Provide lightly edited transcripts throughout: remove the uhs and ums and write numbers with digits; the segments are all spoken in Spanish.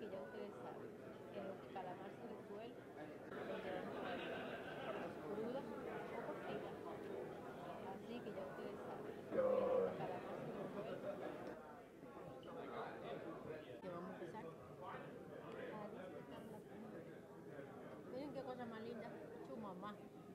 que ya ustedes saben, que lo que calamar se resuelve, lo llevamos cruda o cocida. Así que ya ustedes saben, que lo que calamar se resuelve, que vamos a empezar a disfrutar la comida. Miren qué cosa más linda, su mamá.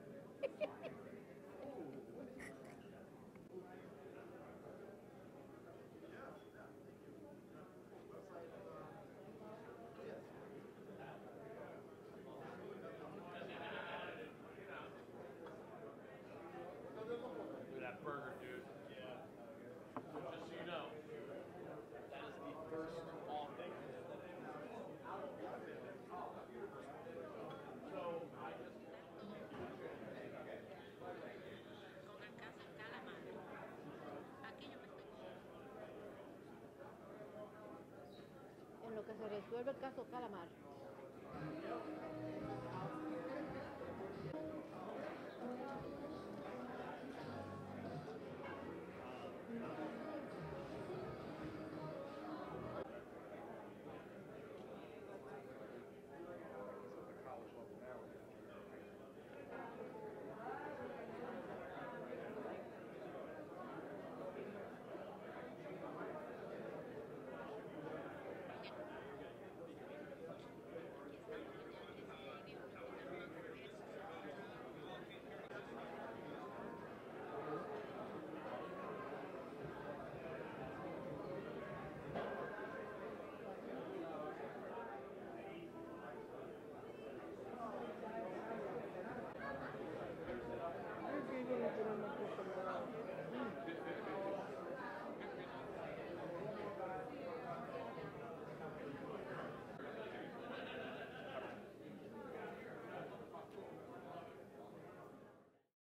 Look at that burger, dude. Yeah. So just so you know, that is the first offing. So I just Con el caso calamar. Aquí yo me estoy en lo que se resuelve el caso calamar.